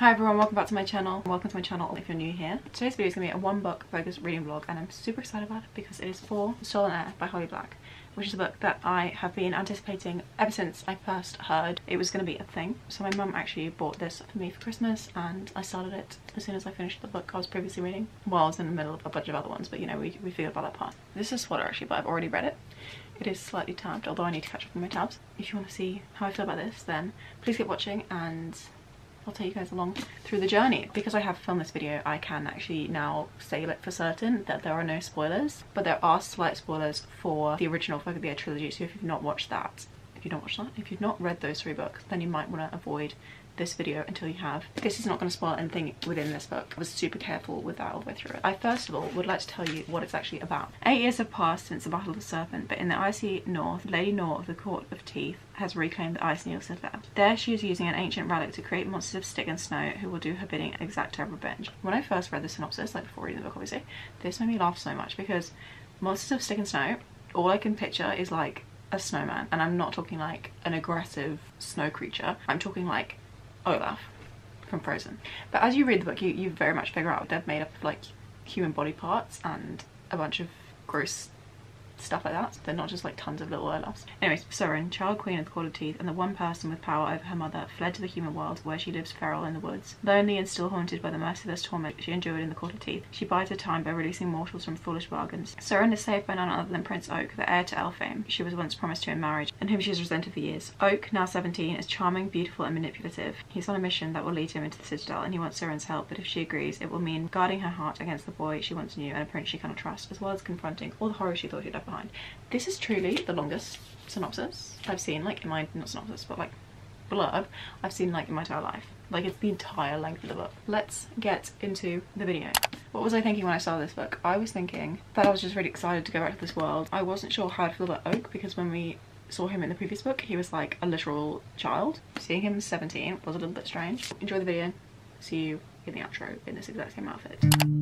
Hi everyone, welcome back to my channel. Welcome to my channel if you're new here. Today's video is going to be a one book focused reading vlog, and I'm super excited about it because it is for Stolen Heir by Holly Black, which is a book that I have been anticipating ever since I first heard it was going to be a thing. So my mum actually bought this for me for Christmas and I started it as soon as I finished the book I was previously reading. Well, I was in the middle of a bunch of other ones, but you know, we figured about that part. This is a spoiler actually, but I've already read it. It is slightly tabbed, although I need to catch up on my tabs. If you want to see how I feel about this, then please keep watching and I'll take you guys along through the journey. Because I have filmed this video, I can actually now say like for certain that there are no spoilers, but there are slight spoilers for the original Folk of the Air trilogy. So if you've not watched that, if you've not read those three books, then you might want to avoid this video until you have. This is not going to spoil anything within this book. I was super careful with that all the way through it. I first of all would like to tell you what it's actually about. 8 years have passed since the Battle of the Serpent, but in the icy north, Lady Nor of the Court of Teeth has reclaimed the Ice Needle Citadel. There she is using an ancient relic to create monsters of stick and snow who will do her bidding and exact her revenge. When I first read the synopsis, like before reading the book obviously, this made me laugh so much because monsters of stick and snow, all I can picture is like a snowman, and I'm not talking like an aggressive snow creature. I'm talking like Olaf from Frozen. But as you read the book, you very much figure out they're made up of like human body parts and a bunch of gross stuff like that. They're not just like tons of little Olafs. Anyways, Soren, child queen of the Court of Teeth and the one person with power over her mother, fled to the human world where she lives feral in the woods. Lonely and still haunted by the merciless torment she endured in the Court of Teeth, she bides her time by releasing mortals from foolish bargains. Soren is saved by none other than Prince Oak, the heir to Elfame she was once promised to in marriage, and whom she has resented for years. Oak, now 17, is charming, beautiful and manipulative. He's on a mission that will lead him into the Citadel, and he wants Soren's help, but if she agrees, it will mean guarding her heart against the boy she once knew and a prince she cannot trust, as well as confronting all the horrors she thought she'd left behind. This is truly the longest synopsis I've seen, like in my, not synopsis, but like blurb I've seen like in my entire life. Like it's the entire length of the book. Let's get into the video. What was I thinking when I started this book? I was thinking that I was just really excited to go back to this world. I wasn't sure how I'd feel about Oak because when we saw him in the previous book, he was like a literal child. Seeing him 17 was a little bit strange. Enjoy the video. See you in the outro in this exact same outfit.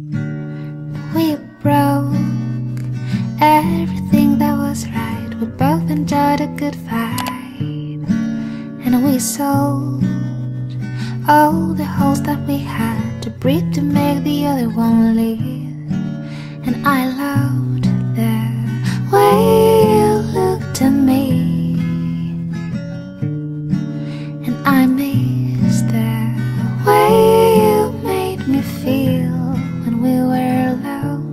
We broke everything that was right. We both enjoyed a good fight, and we sold all the holes that we had to breathe to make the other one live. And I loved the way you looked at me, and I missed the way you made me feel when we were alone.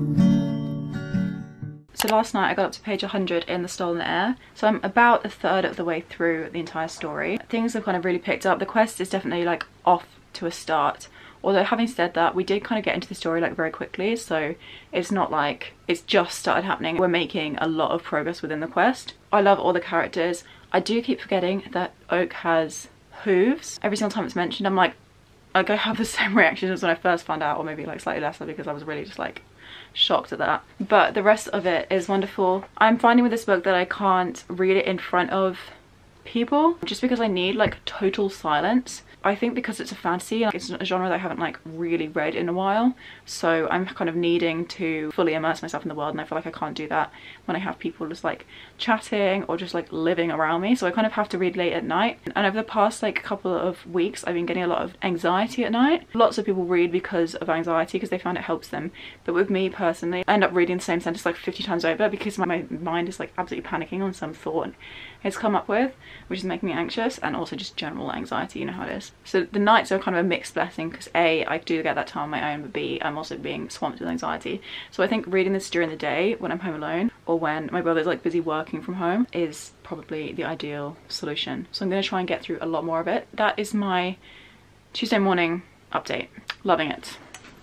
So last night I got up to page 100 in The Stolen Heir, so I'm about a third of the way through the entire story. Things have kind of really picked up. The quest is definitely like off to a start, although having said that, we did kind of get into the story like very quickly, so it's not like it's just started happening. We're making a lot of progress within the quest. I love all the characters. I do keep forgetting that Oak has hooves. Every single time it's mentioned I'm like I have the same reaction as when I first found out, or maybe like slightly lesser because I was really just like shocked at that. But the rest of it is wonderful. I'm finding with this book that I can't read it in front of people just because I need like total silence. I think because it's a fantasy, like, it's a genre that I haven't like really read in a while, so I'm kind of needing to fully immerse myself in the world, and I feel like I can't do that when I have people just like chatting or just like living around me. So I kind of have to read late at night, and over the past like couple of weeks I've been getting a lot of anxiety at night. Lots of people read because of anxiety because they found it helps them, but with me personally I end up reading the same sentence like 50 times over because my mind is like absolutely panicking on some thought it's come up with, which is making me anxious, and also just general anxiety, you know how it is. So the nights are kind of a mixed blessing because A, I do get that time on my own, but B, I'm also being swamped with anxiety. So I think reading this during the day when I'm home alone, or when my brother's like busy working from home, is probably the ideal solution. So I'm going to try and get through a lot more of it. That is my Tuesday morning update. Loving it.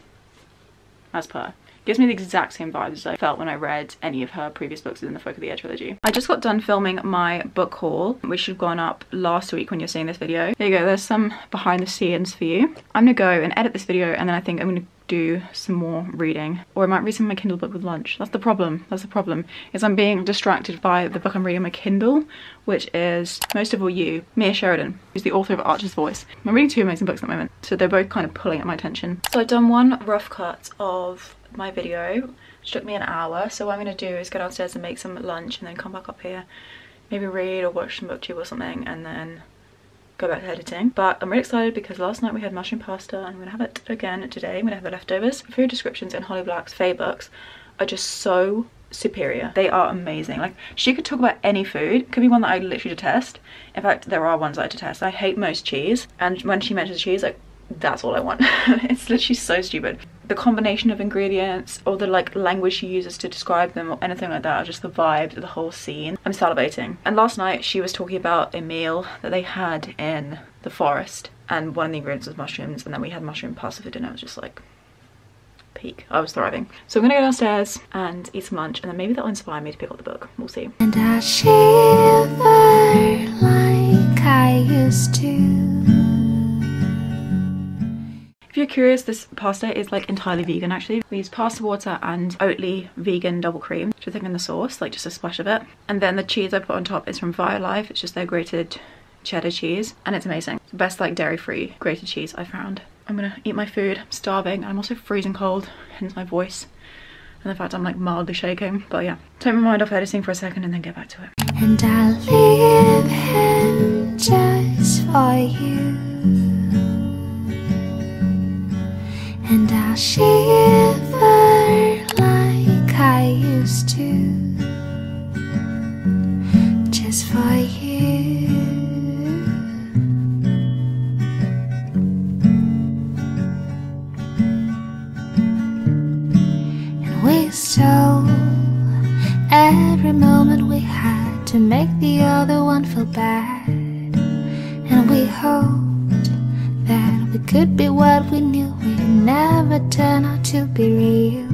As per. Gives me the exact same vibes as I felt when I read any of her previous books in the Folk of the Air trilogy. I just got done filming my book haul, which should have gone up last week when you're seeing this video. There you go, there's some behind the scenes for you. I'm gonna go and edit this video, and then I think I'm gonna do some more reading, or I might read some of my Kindle book with lunch. That's the problem, is I'm being distracted by the book I'm reading on my Kindle, which is Most of All You, Mia Sheridan, who's the author of Archer's Voice. I'm reading two amazing books at the moment, so they're both kind of pulling at my attention. So I've done one rough cut of my video, which took me an hour, so what I'm going to do is go downstairs and make some lunch and then come back up here, maybe read or watch some booktube or something, and then go back to editing. But I'm really excited because last night we had mushroom pasta and I'm gonna have it again today. I'm gonna have the leftovers. Food descriptions in Holly Black's Fae books are just so superior. They are amazing. Like, she could talk about any food. Could be one that I literally detest. In fact, there are ones that I detest. I hate most cheese, and when she mentions cheese, like, that's all I want. It's literally so stupid. The combination of ingredients or the like language she uses to describe them or anything like that, or just the vibe, the whole scene. I'm salivating. And last night she was talking about a meal that they had in the forest, and one of the ingredients was mushrooms, and then we had mushroom pasta for dinner. It was just like peak. I was thriving. So I'm gonna go downstairs and eat some lunch, and then maybe that'll inspire me to pick up the book. We'll see. And I shiver like I used to. If you're curious, this pasta is like entirely vegan actually. We use pasta water and Oatly vegan double cream to thicken the sauce, like just a splash of it. And then the cheese I put on top is from Violife. It's just their grated cheddar cheese, and it's amazing. It's the best like dairy-free grated cheese I found. I'm gonna eat my food. I'm starving. I'm also freezing cold, hence my voice and the fact I'm like mildly shaking. But yeah, take my mind off editing for a second and then get back to it. And I'll leave him just for you. And I'll shiver like I used to, just for you. And we stole every moment we had to make the other one feel bad. And we hoped that we could be what we knew we'd never turn out to be real.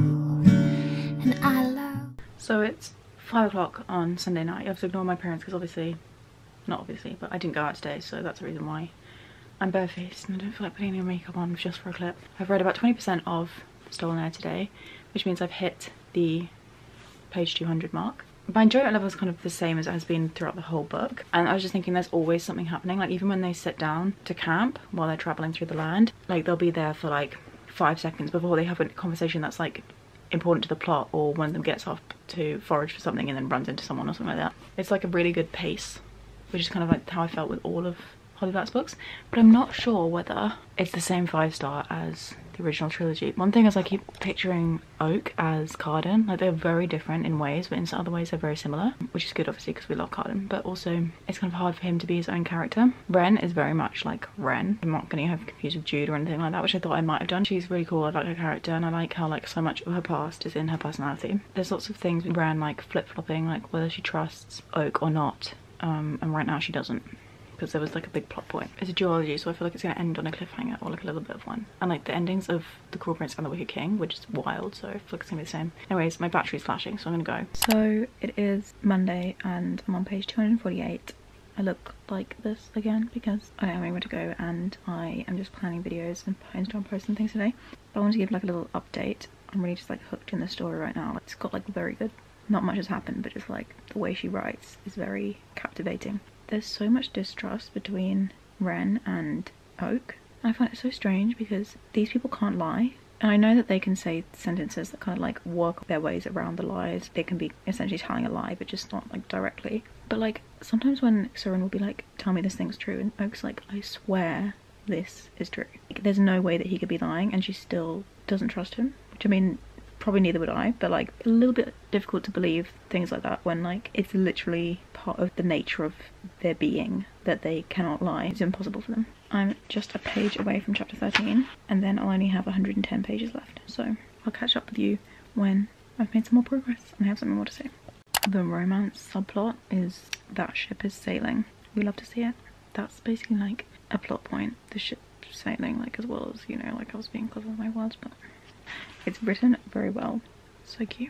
And I love. So it's 5 o'clock on Sunday night. You have to ignore my parents because obviously, not obviously, but I didn't go out today, so that's the reason why I'm barefaced and I don't feel like putting any makeup on just for a clip. I've read about 20% of Stolen Heir today, which means I've hit the page 200 mark. My enjoyment level is kind of the same as it has been throughout the whole book, and I was just thinking there's always something happening. Like, even when they sit down to camp while they're traveling through the land, like they'll be there for like 5 seconds before they have a conversation that's like important to the plot, or one of them gets off to forage for something and then runs into someone or something like that. It's like a really good pace, which is kind of like how I felt with all of Holly Black's books, but I'm not sure whether it's the same 5-star as the original trilogy. One thing is I keep picturing Oak as Carden. Like, they're very different in ways, but in some other ways they're very similar, which is good obviously because we love Carden, but also it's kind of hard for him to be his own character. Ren is very much like Ren. I'm not going to have confused with Jude or anything like that, which I thought I might have done. She's really cool. I like her character, and I like how like so much of her past is in her personality. There's lots of things with Ren like flip-flopping, like whether she trusts Oak or not, and right now she doesn't, because there was like a big plot point. It's a duology, so I feel like it's going to end on a cliffhanger or like a little bit of one. And like the endings of The Cruel Prince and The Wicked King, which is wild, so I feel like it's going to be the same. Anyways, my battery's flashing, so I'm going to go. So it is Monday and I'm on page 248. I look like this again because I don't have anywhere to go and I am just planning videos and Instagram posts and things today. But I want to give like a little update. I'm really just like hooked in the story right now. It's got like very good, not much has happened, but just like the way she writes is very captivating. There's so much distrust between Ren and Oak. I find it so strange because these people can't lie. And I know that they can say sentences that kind of like work their ways around the lies. They can be essentially telling a lie, but just not like directly. But like sometimes when Soren will be like, tell me this thing's true, and Oak's like, I swear this is true. Like, there's no way that he could be lying, and she still doesn't trust him. Which I mean, probably neither would I, but like a little bit difficult to believe things like that when like it's literally part of the nature of their being that they cannot lie. It's impossible for them. I'm just a page away from chapter 13 and then I'll only have 110 pages left, so I'll catch up with you when I've made some more progress and I have something more to say. The romance subplot is that ship is sailing. We love to see it. That's basically like a plot point, the ship sailing, like as well as, you know, like I was being clever with my words, but it's written very well. So cute.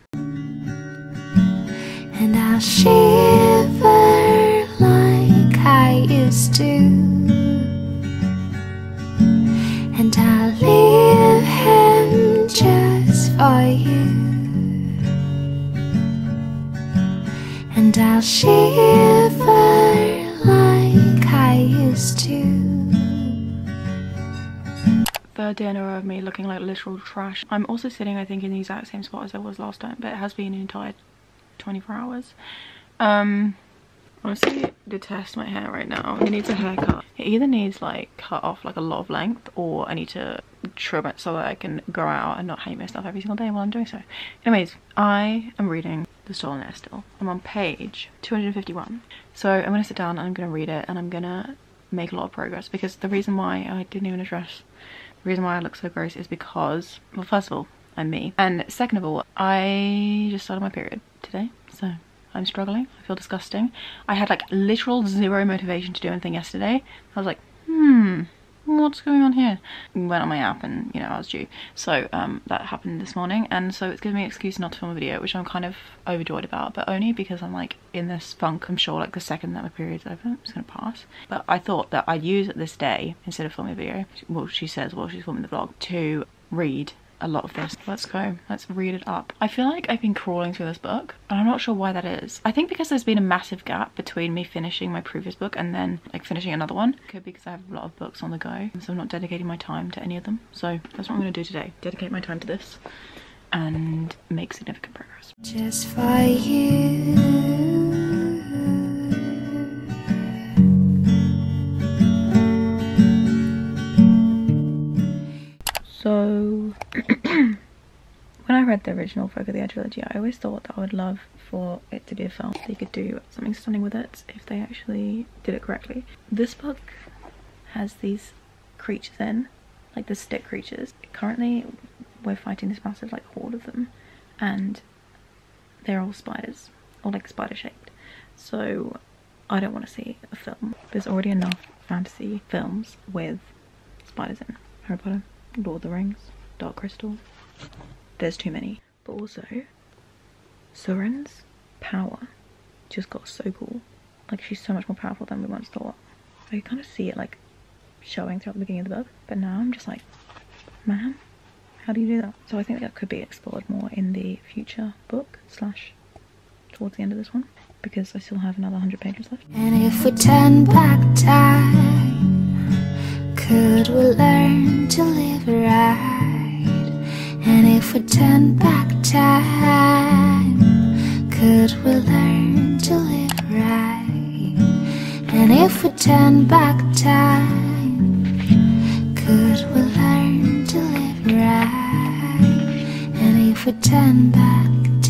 And I'll shiver like I used to, and I'll leave him just for you, and I'll shiver like I used to. Third dinner of me looking like literal trash. I'm also sitting, I think, in the exact same spot as I was last time, but it has been an entire 24 hours. Honestly, detest my hair right now. It needs a haircut. It either needs like cut off like a lot of length, or I need to trim it so that I can grow out and not hate myself every single day while I'm doing so. Anyways, I am reading The Stolen Heir still. I'm on page 251. So I'm gonna sit down and I'm gonna read it, and I'm gonna make a lot of progress, because the reason why I didn't even address the reason why I look so gross is because, well, first of all, I'm me, and second of all, I just started my period today, so I'm struggling. I feel disgusting. I had like literal zero motivation to do anything yesterday. I was like, what's going on here? Went on my app and, you know, I was due. So that happened this morning, and so it's giving me an excuse not to film a video, which I'm kind of overjoyed about, but only because I'm like in this funk. I'm sure like the second that my period's over, it's gonna pass. But I thought that I'd use this day, instead of filming a video, well, she says while she's filming the vlog, to read a lot of this. Let's go, let's read it up. I feel like I've been crawling through this book, and I'm not sure why that is. I think because there's been a massive gap between me finishing my previous book and then like finishing another one. Could be because I have a lot of books on the go, so I'm not dedicating my time to any of them. So that's what I'm gonna do today, dedicate my time to this and make significant progress. Just for you. So when I read the original Folk of the Air trilogy, I always thought that I would love for it to be a film. They could do something stunning with it if they actually did it correctly. This book has these creatures in, like the stick creatures. Currently we're fighting this massive like horde of them, and they're all spiders, or like spider shaped. So I don't want to see a film. There's already enough fantasy films with spiders in. Harry Potter, Lord of the Rings, Dark Crystal. There's too many. But also, Soren's power just got so cool. Like, she's so much more powerful than we once thought. I kind of see it like showing throughout the beginning of the book, but now I'm just like, man, how do you do that? So I think that could be explored more in the future book slash towards the end of this one, because I still have another 100 pages left. And if we turn back time, could we learn to live right? And if we turn back time, could we learn to live right? And if we turn back time, could we learn to live right? And if we turn back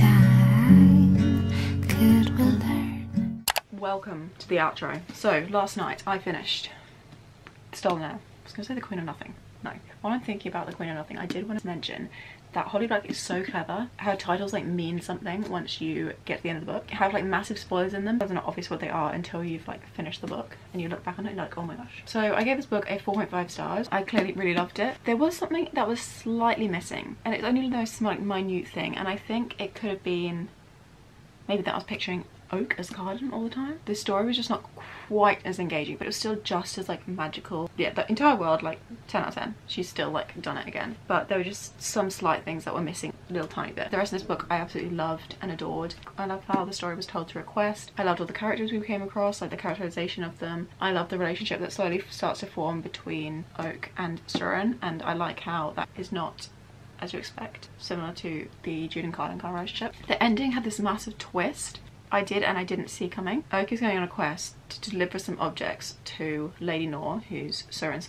time, could we learn? Welcome to the outro. So last night I finished Stolen Heir. I was gonna say The Queen of Nothing. No. While I'm thinking about The Queen of Nothing, I did want to mention that Holly Black is so clever. Her titles like mean something once you get to the end of the book. Have like massive spoilers in them. It's not obvious what they are until you've like finished the book and you look back on it and you're like, oh my gosh. So I gave this book a 4.5 stars. I clearly really loved it. There was something that was slightly missing, and it's only the most like minute thing, and I think it could have been maybe that I was picturing oak as Carden all the time. The story was just not quite as engaging, but it was still just as like magical. Yeah, the entire world, like 10 out of 10. She's still like done it again, but there were just some slight things that were missing a little tiny bit. The rest of this book I absolutely loved and adored. I loved how the story was told to request. I loved all the characters we came across, like the characterization of them. I loved the relationship that slowly starts to form between Oak and Surin, and I like how that is not, as you expect, similar to the Jude and Carden kind of relationship. The ending had this massive twist I did and I didn't see coming. Oak is going on a quest to deliver some objects to Lady Nor, who's Surin's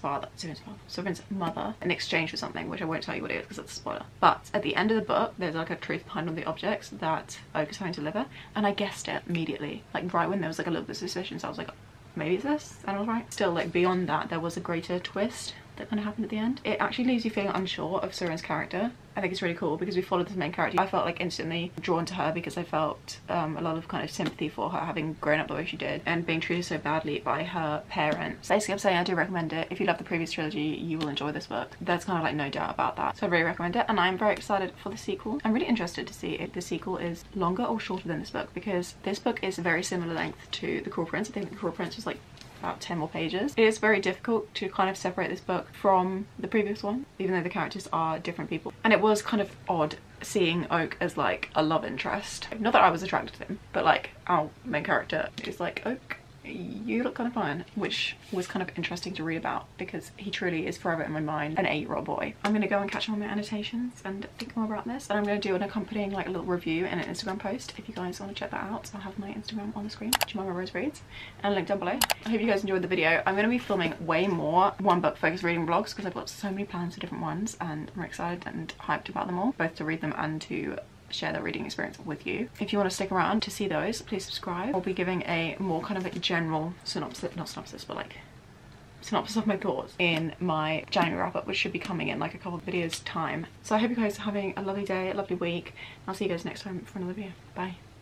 mother, in exchange for something, which I won't tell you what it is because it's a spoiler. But at the end of the book, there's like a truth behind all the objects that Oak is having to deliver, and I guessed it immediately. Like right when there was like a little bit of suspicion, so I was like, maybe it's this, and I was right. Still, like beyond that, there was a greater twist that kind of happened at the end. It actually leaves you feeling unsure of Surin's character. I think it's really cool because we followed this main character. I felt like instantly drawn to her because I felt a lot of kind of sympathy for her having grown up the way she did and being treated so badly by her parents. Basically, I'm saying I do recommend it. If you love the previous trilogy, you will enjoy this book. There's kind of like no doubt about that. So I really recommend it, and I'm very excited for the sequel. I'm really interested to see if the sequel is longer or shorter than this book, because this book is very similar length to The Cruel Prince. I think The Cruel Prince was like about 10 more pages. It is very difficult to kind of separate this book from the previous one, even though the characters are different people. And it was kind of odd seeing Oak as like a love interest. Not that I was attracted to him, but like our main character is like Oak. you look kind of fun, which was kind of interesting to read about because he truly is forever in my mind an 8-year-old boy. I'm gonna go and catch on my annotations and think more about this, and I'm gonna do an accompanying like a little review in an Instagram post if you guys want to check that out. I'll have my Instagram on the screen, Jemima Rose Reads, and link down below. I hope you guys enjoyed the video. I'm gonna be filming way more one book focused reading vlogs because I've got so many plans for different ones and I'm excited and hyped about them all, both to read them and to share their reading experience with you. If you want to stick around to see those, please subscribe. I'll be giving a more kind of like general synopsis, not synopsis, but like synopsis of my thoughts in my January wrap up, which should be coming in like a couple of videos time. So I hope you guys are having a lovely day, a lovely week. I'll see you guys next time for another video. Bye.